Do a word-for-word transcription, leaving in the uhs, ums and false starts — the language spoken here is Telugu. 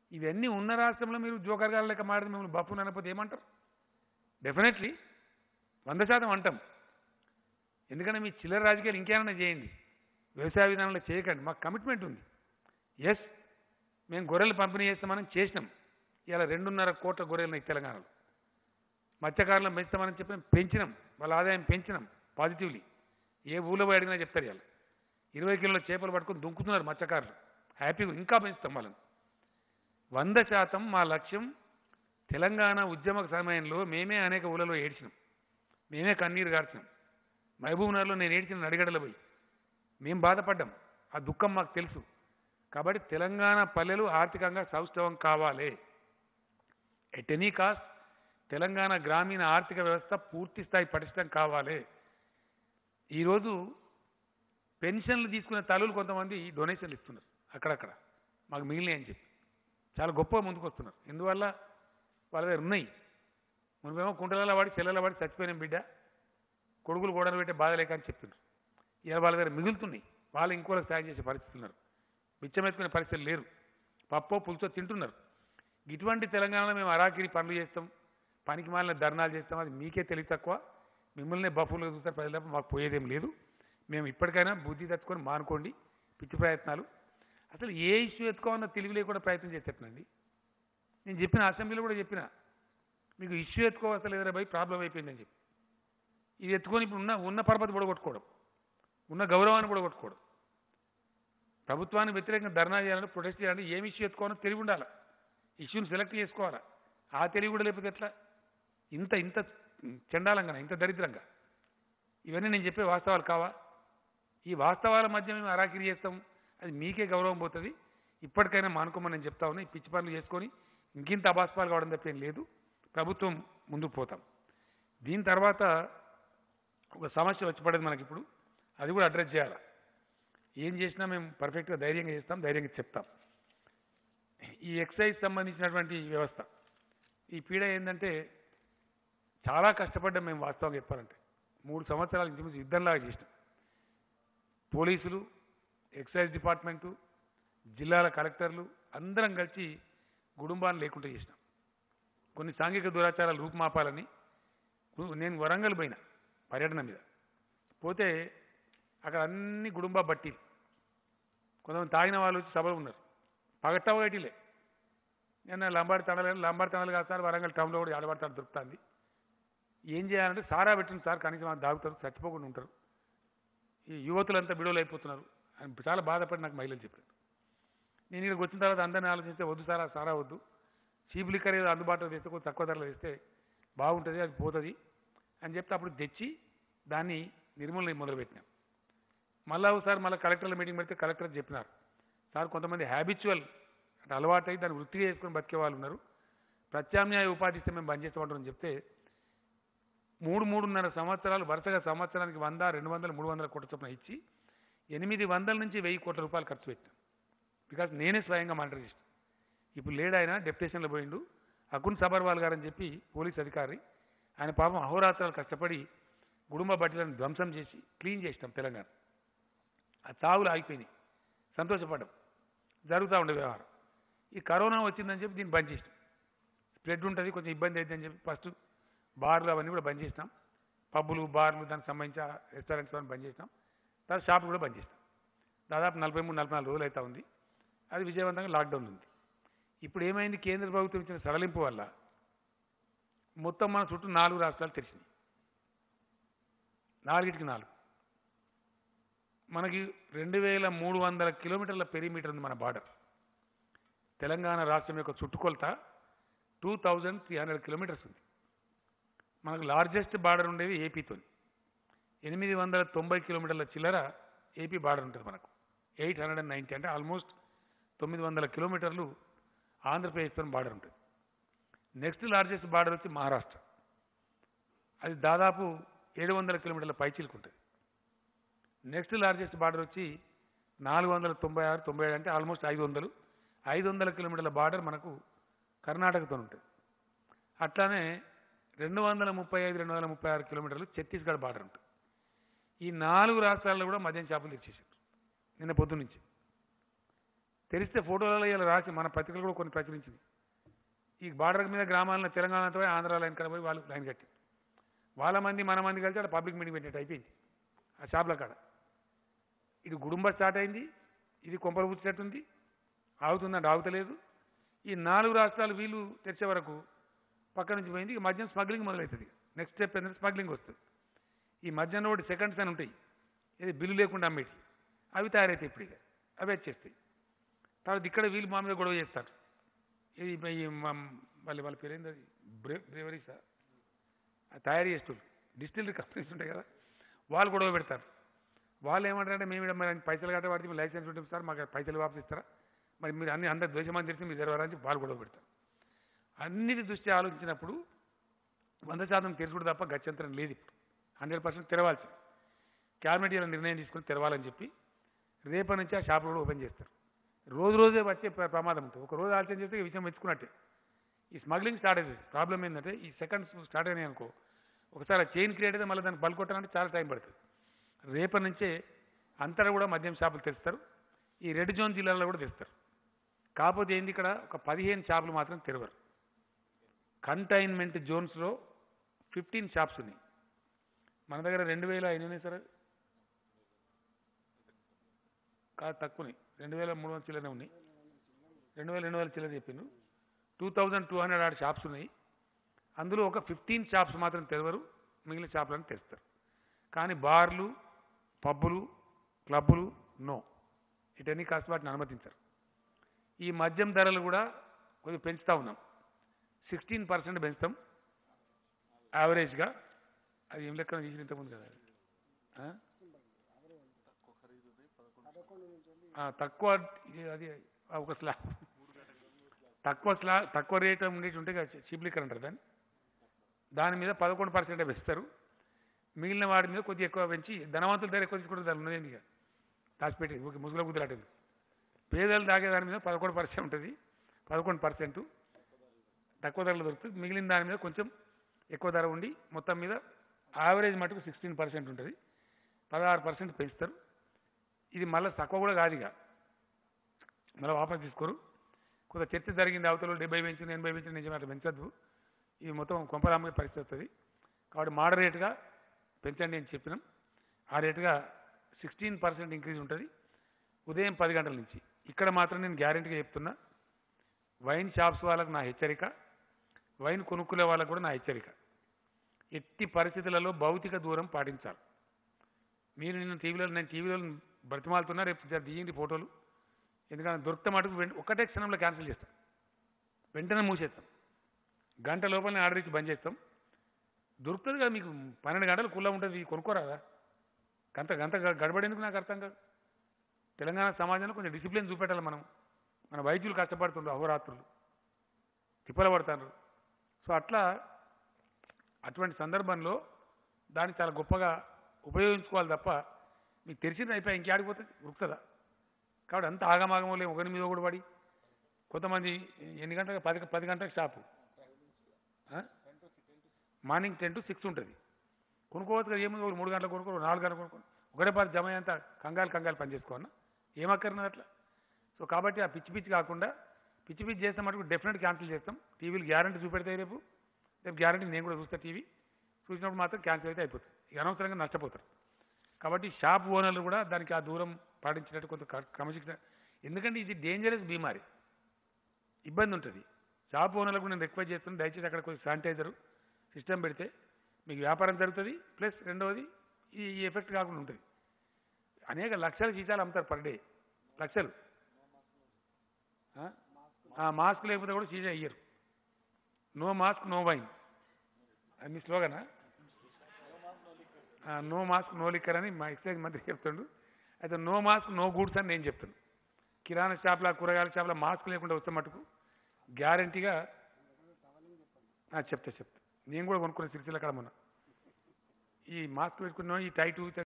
ఇవన్నీ ఉన్న రాష్ట్రంలో మీరు జోకర్ గారు లెక్క మాట్లాడి మిమ్మల్ని బఫూన్ అనకపోతే ఏమంటారు? డెఫినెట్లీ వంద శాతం అంటాం. ఎందుకంటే మీ చిల్లర రాజకీయాలు ఇంకేమైనా చేయండి, వ్యవసాయ విధానంలో చేయకండి. మాకు కమిట్మెంట్ ఉంది. ఎస్, మేము గొర్రెలు పంపిణీ చేస్తామని చేసినాం. ఇలా రెండున్నర కోట్ల గొర్రెలు ఉన్నాయి తెలంగాణలో. మత్స్యకారులను పెంచుతామని చెప్పి పెంచినాం, వాళ్ళ ఆదాయం పెంచినాం పాజిటివ్లీ. ఏ ఊళ్ళో పోయి అడిగినా చెప్తారు. ఇలా ఇరవై కిలోల చేపలు పట్టుకొని దుంకుతున్నారు మత్స్యకారులు, హ్యాపీగా. ఇంకా పెంచుతాం వాళ్ళని. వంద శాతం మా లక్ష్యం. తెలంగాణ ఉద్యమ సమయంలో మేమే అనేక ఊళ్ళలో ఏడ్చినాం, మేమే కన్నీరు గార్చినాం. మహబూబ్నగర్లో నేను ఏడ్చిన నడిగడలు పోయి మేము బాధపడ్డాం. ఆ దుఃఖం మాకు తెలుసు. కాబట్టి తెలంగాణ పల్లెలు ఆర్థికంగా సౌష్ఠవం కావాలి. ఎట్ ఎనీ కాస్ట్ తెలంగాణ గ్రామీణ ఆర్థిక వ్యవస్థ పూర్తి స్థాయి పటిష్టం కావాలి. ఈరోజు పెన్షన్లు తీసుకునే తల్లులు కొంతమంది డొనేషన్లు ఇస్తున్నారు అక్కడక్కడ, మాకు మిగిలినాయి అని చెప్పి చాలా గొప్పగా ముందుకు వస్తున్నారు. ఎందువల్ల? వాళ్ళ దగ్గర ఉన్నాయి. మనమేమో కుంటలలో వాడి చెల్లెల వాడి చచ్చిపోయిన బిడ్డ కొడుకులు గోడలు పెట్టే బాధ లేక అని చెప్తున్నారు. ఇలా వాళ్ళ దగ్గర మిగులుతున్నాయి. వాళ్ళు ఇంకోళ్ళకి సాయం చేసే పరిస్థితులు ఉన్నారు. బిచ్చమెత్తుకునే పరిస్థితులు లేరు. పప్పో పులుసో తింటున్నారు. ఇటువంటి తెలంగాణలో మేము అరాకిరి పనులు చేస్తాం, పనికి మాలిన ధర్నాలు చేస్తాం. అది మీకే తెలివి తక్కువ. మిమ్మల్నే బఫూలుగా చూస్తారు ప్రజలకు. మాకు పోయేదేం లేదు. మేము ఇప్పటికైనా బుద్ధి తెచ్చుకొని మానుకోండి పిచ్చి ప్రయత్నాలు. అసలు ఏ ఇష్యూ ఎత్తుకోవాలన్న తెలివి లేకుండా ప్రయత్నం చేసేటండి. నేను చెప్పిన అసెంబ్లీలో కూడా చెప్పిన, మీకు ఇష్యూ ఎత్తుకోవాల్సిన లేదరా భయ్, ప్రాబ్లం అయిపోయిందని చెప్పి. ఇది ఎత్తుకొని ఇప్పుడు ఉన్న ఉన్న పరపతి పొడగొట్టుకోవడం, ఉన్న గౌరవాన్ని పొడగొట్టుకోవడం. ప్రభుత్వానికి వ్యతిరేకంగా ధర్నా చేయాలంటే, ప్రొటెస్ట్ చేయాలంటే ఏమి ఇష్యూ ఎత్తుకోవాలో తెలివి ఉండాలి. ఇష్యూని సెలెక్ట్ చేసుకోవాలా. ఆ తెలివి కూడా లేకపోతే ఎట్లా? ఇంత ఇంత చండాలంగా, ఇంత దరిద్రంగా. ఇవన్నీ నేను చెప్పే వాస్తవాలు కావా? ఈ వాస్తవాల మధ్య మేము అరాకిరి చేస్తాం, అది మీకే గౌరవం పోతుంది. ఇప్పటికైనా మానుకోమని నేను చెప్తా ఉన్నా. ఈ పిచ్చి పనులు చేసుకొని ఇంకింత అబాస్పాలు కావడం తప్పేం లేదు. ప్రభుత్వం ముందుకు పోతాం. దీని తర్వాత ఒక సమస్య వచ్చి పడేది మనకి ఇప్పుడు, అది కూడా అడ్రస్ చేయాలి. ఏం చేసినా మేము పర్ఫెక్ట్గా ధైర్యంగా చేస్తాం, ధైర్యంగా చెప్తాం. ఈ ఎక్సైజ్ సంబంధించినటువంటి వ్యవస్థ, ఈ పీడ ఏంటంటే చాలా కష్టపడ్డాం మేము. వాస్తవంగా చెప్పాలంటే మూడు సంవత్సరాల నుంచి యుద్ధంలాగా చేసినాం. పోలీసులు, ఎక్సైజ్ డిపార్ట్మెంటు, జిల్లాల కలెక్టర్లు అందరం కలిసి కుటుంబాన్ని లేకుండా చేసినాం. కొన్ని సాంఘిక దురాచారాలు రూపుమాపాలని నేను వరంగల్ పోయినా పర్యటన మీద. పోతే అక్కడ అన్ని కుటుంబ బట్టీలు, కొంతమంది తాగిన వాళ్ళు వచ్చి సభలు ఉన్నారు. పగట్టా బయటిలే. నేను లంబాడి తండలు లంబాడి తండలు కాదు సార్, వరంగల్ టౌన్లో కూడా ఆడబడతాడు దొరుకుతుంది. ఏం చేయాలంటే సారా పెట్టింది సార్, కనీసం వాళ్ళు దాగుతారు, చచ్చిపోకుండా ఉంటారు. ఈ యువతులంతా బిడవలు అయిపోతున్నారు అని చాలా బాధపడి నాకు మహిళలు చెప్పారు. నేను ఇక్కడికి వచ్చిన తర్వాత అందరినీ ఆలోచిస్తే, వద్దు సారా సారా వద్దు, చీప్ లిక్కర్ ఏదో అందుబాటులో తెస్తే కొంచెం తక్కువ ధరలో తెస్తే బాగుంటుంది, అది పోతుంది అని చెప్తే అప్పుడు తెచ్చి దాన్ని నిర్మూలన మొదలుపెట్టినాం. మళ్ళీ ఒకసారి మళ్ళీ కలెక్టర్ల మీటింగ్ పెడితే కలెక్టర్ చెప్పినారు, సార్ కొంతమంది హ్యాబిచువల్ అంటే అలవాటు అయ్యి దాన్ని వృత్తిగా చేసుకొని బతికే వాళ్ళు ఉన్నారు, ప్రత్యామ్నాయ ఉపాధి ఇస్తే మేము బంద్ చేస్తామంటారని చెప్తే మూడు మూడున్నర సంవత్సరాలు వరుసగా సంవత్సరానికి వంద రెండు వందలు మూడు వందల కోట్ల చొప్పున ఇచ్చి ఎనిమిది వందల నుంచి వెయ్యి కోట్ల రూపాయలు ఖర్చు పెట్టాను. బికాజ్ నేనే స్వయంగా మానిటర్ చేసాను. ఇప్పుడు లేడు ఆయన, డెప్యుటేషన్లో పోయిండు, అకున్ సబర్వాల్ గారు అని చెప్పి పోలీస్ అధికారి. ఆయన పాపం అహోరాత్రాలు కష్టపడి కుటుంబ బట్టలను ధ్వంసం చేసి క్లీన్ చేసినాం తెలంగాణ. ఆ చావులు ఆగిపోయినాయి, సంతోషపడ్డాం. జరుగుతూ ఉండే వ్యవహారం. ఈ కరోనా వచ్చిందని చెప్పి దీన్ని బంద్ చేసినాం. స్ప్రెడ్ ఉంటుంది, కొంచెం ఇబ్బంది అవుతుందని చెప్పి ఫస్ట్ బార్లు అవన్నీ కూడా బంద్ చేసినాం. పబ్బులు, బార్లు, దానికి సంబంధించిన రెస్టారెంట్స్ అవన్నీ బంద్ చేసినాం. తర్వాత షాపులు కూడా బంద్ చేసినాం. దాదాపు నలభై మూడు నలభై నాలుగు రోజులు అవుతా ఉంది. అది విజయవంతంగా లాక్డౌన్ ఉంది. ఇప్పుడు ఏమైంది, కేంద్ర ప్రభుత్వం ఇచ్చిన సడలింపు వల్ల మొత్తం మన చుట్టూ నాలుగు రాష్ట్రాలు తెరిచినాయి. నాలుగిటికి నాలుగు. మనకి రెండు వేల మూడు వందల కిలోమీటర్ల పెరిమీటర్ ఉంది మన బార్డర్. తెలంగాణ రాష్ట్రం యొక్క చుట్టుకొలత two thousand three hundred kilometres ఉంది. మనకు లార్జెస్ట్ బార్డర్ ఉండేది ఏపీతో. ఎనిమిది వందల తొంభై కిలోమీటర్ల చిల్లర ఏపీ బార్డర్ ఉంటుంది మనకు. ఎయిట్ హండ్రెడ్ అండ్ నైంటీ అంటే ఆల్మోస్ట్ తొమ్మిది వందల కిలోమీటర్లు ఆంధ్రప్రదేశ్తో బార్డర్ ఉంటుంది. నెక్స్ట్ లార్జెస్ట్ బార్డర్ వచ్చి మహారాష్ట్ర. అది దాదాపు ఏడు వందల కిలోమీటర్ల పైచీలకు ఉంటుంది. నెక్స్ట్ లార్జెస్ట్ బార్డర్ వచ్చి నాలుగు వందల తొంభై ఆరు తొంభై ఏడు అంటే ఆల్మోస్ట్ ఐదు వందలు ఐదు వందల కిలోమీటర్ల బార్డర్ మనకు కర్ణాటకతో ఉంటుంది. అట్లానే రెండు వందల ముప్పై ఐదు రెండు వందల ముప్పై ఆరు కిలోమీటర్లు ఛత్తీస్గఢ్ బార్డర్ ఉంటుంది. ఈ నాలుగు రాష్ట్రాల్లో కూడా మద్యం షాపులు తెచ్చేసారు నిన్న పొద్దు నుంచి. తెరిస్తే ఫోటోలలో ఇలా రాసి మన పత్రికలు కూడా కొన్ని ప్రచురించింది. ఈ బార్డర్ మీద గ్రామాలను తెలంగాణతో పోయి ఆంధ్ర లైన్ కడ పోయి వాళ్ళు లైన్ కట్టి వాళ్ళ మంది మన మంది కలిసి అక్కడ పబ్లిక్ మీటింగ్ పెట్టినట్టు అయిపోయింది ఆ షాప్ల కాడ. ఇది గుడుంబ స్టార్ట్ అయింది, ఇది కొంపలు పుచ్చినట్టుంది, ఆగుతుందంటే ఆగుతలేదు. ఈ నాలుగు రాష్ట్రాలు వీళ్ళు తెరిచే వరకు పక్క నుంచి పోయింది. ఇక మద్యం స్మగ్లింగ్ మొదలవుతుంది. నెక్స్ట్ స్టెప్ ఏంటంటే స్మగ్లింగ్ వస్తుంది. ఈ మద్యం ఒకటి సెకండ్స్ అని ఉంటాయి, ఇది బిల్లు లేకుండా అమ్మేటి, అవి తయారవుతాయి. ఇప్పుడు ఇక అవి వచ్చేస్తాయి. తర్వాత ఇక్కడ వీళ్ళు మా మీద గొడవ చేస్తారు. ఇది మళ్ళీ వాళ్ళ పేరు ఏంది, అది బ్రే బ్రేవరీసా తయారు చేస్తారు, డిస్టిలరీ కంపెనీస్ ఉంటాయి కదా, వాళ్ళు గొడవ పెడతారు. వాళ్ళు ఏమంటారంటే మేము ఇక్కడ మరి పైసలు కట్ట వాడితే మీరు లైసెన్స్ ఉంటుంది సార్, మాకు పైసలు వాపస్ ఇస్తారా, మరి మీరు అన్ని అందరు ద్వేషమని తెలిసి మీరు తెరవాలని చెప్పి వాళ్ళు గొడవ పెడతారు. అన్నిటి దృష్టి ఆలోచించినప్పుడు వంద శాతం తెరుచుడు తప్ప గత్యంతరం లేదు. ఇప్పుడు హండ్రెడ్ పర్సెంట్ తెరవాల్సింది. క్యాబినెట్ ఇలా నిర్ణయం తీసుకుని తెరవాలని చెప్పి రేపటి నుంచి ఆ షాపులు కూడా ఓపెన్ చేస్తారు. రోజు రోజే వచ్చే ప్రమాదం ఉంటుంది. ఒక రోజు ఆలస్యం చేస్తే ఈ విషయం మెచ్చుకున్నట్టే. ఈ స్మగ్లింగ్ స్టార్ట్ అవుతుంది. ప్రాబ్లం ఏంటంటే ఈ సెకండ్స్ స్టార్ట్ అయినాయి అనుకో, ఒకసారి చైన్ క్రియేట్ అయితే మళ్ళీ దాన్ని బల్ కొట్టాలంటే చాలా టైం పడుతుంది. రేపటి నుంచే అంతటా కూడా మద్యం షాపులు తెరుస్తారు. ఈ రెడ్ జోన్ జిల్లాలో కూడా తెరుస్తారు. కాకపోతే ఏంది, ఇక్కడ ఒక పదిహేను షాపులు మాత్రం తెరవరు. కంటైన్మెంట్ జోన్స్లో ఫిఫ్టీన్ షాప్స్ ఉన్నాయి. మన దగ్గర రెండు వేల ఎన్ని ఉన్నాయి సార్, కాదు తక్కువనే, రెండు వేల మూడు వందల చిల్లరనే ఉన్నాయి. రెండు వేల రెండు వేల చిల్లర చెప్పాను. టూ థౌజండ్ టూ హండ్రెడ్ ఆరు షాప్స్ ఉన్నాయి. అందులో ఒక ఫిఫ్టీన్ షాప్స్ మాత్రం తెరవరు, మిగిలిన షాపులను తెరుస్తారు. కానీ బార్లు, పబ్బులు, క్లబ్బులు నో, ఇటన్నీ కాస్త వాటిని అనుమతించారు. ఈ మద్యం ధరలు కూడా కొద్దిగా పెంచుతూ ఉన్నాం. సిక్స్టీన్ పర్సెంట్ పెంచుతాం యావరేజ్గా. అది ఏం లెక్కన చేసిన ఇంతకుముందు కదా, తక్కువ అది ఒక స్లా తక్కువ స్లా తక్కువ రేట్ ఉండేటి ఉంటే చీప్ లిక్కర్ అంటారు దాన్ని. దాని మీద పదకొండు పర్సెంటే పెంచుతారు. మిగిలిన వాటి మీద కొద్దిగా ఎక్కువ పెంచి ధనవంతుల దగ్గర ఎక్కువ తీసుకుంటారు. దాని ఉన్నది ఇక దాచిపెట్టి ముసుగుల కుదిరాటది. పేదలు తాగే దాని మీద పదకొండు పర్సెంట్ ఉంటుంది. పదకొండు పర్సెంట్ తక్కువ ధరలు దొరుకుతుంది. మిగిలిన దాని మీద కొంచెం ఎక్కువ ధర ఉండి మొత్తం మీద యావరేజ్ మటుకు సిక్స్టీన్ పర్సెంట్ ఉంటుంది. పదహారు పర్సెంట్ పెంచుతారు. ఇది మళ్ళీ తక్కువ కూడా కాదు, ఇక మళ్ళీ వాపస్ తీసుకోరు. కొంత చర్చ జరిగింది, అవతల డెబ్బై పెంచింది ఎనభై పెంచింది, నిజమే అట్లా పెంచద్దు, ఇది మొత్తం కొంపరామ్మ పరిస్థితి వస్తుంది. కాబట్టి మోడరేట్గా పెంచండి అని చెప్పినాం. ఆ రేటుగా సిక్స్టీన్ పర్సెంట్ ఇంక్రీజ్ ఉంటుంది ఉదయం పది గంటల నుంచి. ఇక్కడ మాత్రం నేను గ్యారెంటీగా చెప్తున్నా, వైన్ షాప్స్ వాళ్ళకు నా హెచ్చరిక, వైన్ కొనుక్కునే వాళ్ళకు కూడా నా హెచ్చరిక, ఎట్టి పరిస్థితులలో భౌతిక దూరం పాటించాలి. మీరు నిన్న టీవీలో నేను టీవీలో బ్రతిమాలుతున్నా, రేపు దిగింది ఫోటోలు. ఎందుకంటే దొరికితే మటుకు ఒకటే క్షణంలో క్యాన్సిల్ చేస్తాం, వెంటనే మూసేస్తాం. గంట లోపలనే ఆర్డర్ ఇచ్చి బంద్ చేస్తాం. దొరుకుతుంది కదా మీకు, పన్నెండు గంటలు కుల్లా ఉంటుంది, కొనుక్కోరాదా? గంట గంట గడబడేందుకు నాకు అర్థం కాదు. తెలంగాణ సమాజంలో కొంచెం డిసిప్లిన్ చూపెట్టాలి మనం. మన వైద్యులు కష్టపడుతుండ్రు, అహోరాత్రులు తిప్పల పడతారు. సో అట్లా అటువంటి సందర్భంలో దాన్ని చాలా గొప్పగా ఉపయోగించుకోవాలి తప్ప మీకు తెలిసింది అయిపోయి ఇంకేడిపోతుంది, ఉరుకుతుందా? కాబట్టి అంత ఆగమాగమో లేదు, ఒకరి మీద ఒకటి పడి. కొంతమంది ఎన్ని గంటలకు పది పది గంటలకు shop, morning ten to six ఉంటుంది. కొనుక్కోవచ్చు కదా, ఏముంది, ఒక మూడు గంటలకు కొనుక్కో, నాలుగు గంటలకు కొనుక్కో, ఒకటే పది జమ అంతా కంగాలు కంగాలు పని చేసుకోవన్నా ఏమక్కర్నది అట్లా. సో కాబట్టి ఆ పిచ్చి పిచ్చి కాకుండా, పిచ్చి పిచ్చి చేస్తే మటుకు డెఫినెట్ క్యాన్సిల్ చేస్తాం. టీవీలు గ్యారంటీ చూపెడతాయి, రేపు రేపు గ్యారంటీ నేను కూడా చూస్తా. టీవీ చూసినప్పుడు మాత్రం క్యాన్సిల్ అయితే అయిపోతుంది, ఇక అనవసరంగా నష్టపోతారు. కాబట్టి షాప్ ఓనర్లు కూడా దానికి ఆ దూరం పాటించినట్టు కొంత క్రమశిక్షణ, ఎందుకంటే ఇది డేంజరస్ బీమారి, ఇబ్బంది ఉంటుంది. షాప్ ఓనర్లకు నేను రిక్వెస్ట్ చేస్తున్నాను, దయచేసి అక్కడ కొంచెం శానిటైజరు సిస్టమ్ పెడితే మీకు వ్యాపారం జరుగుతుంది, ప్లస్ రెండవది ఈ ఎఫెక్ట్ కాకుండా ఉంటుంది. అనేక లక్షల సీసాలు అమ్ముతారు పర్ డే, లక్షలు. మాస్క్ లేకపోతే కూడా సీసా ఇయ్యరు. నో మాస్క్ నో వైన్, అది మీ స్లోగనా? నో మాస్క్ నో లిక్కర్ అని మా ఎక్సైజ్ మంత్రి చెప్తుండు. అయితే నో మాస్క్ నో గూడ్స్ అని నేను చెప్తాను. కిరాణా షాప్ల, కూరగాయల షాప్ల మాస్క్ లేకుండా వస్తే మటుకు గ్యారంటీగా చెప్తా చెప్తా నేను కూడా కొనుక్కునే సిరిసిల్ల కాడ మొన్న ఈ మాస్క్ పెట్టుకున్నాం, ఈ టైటు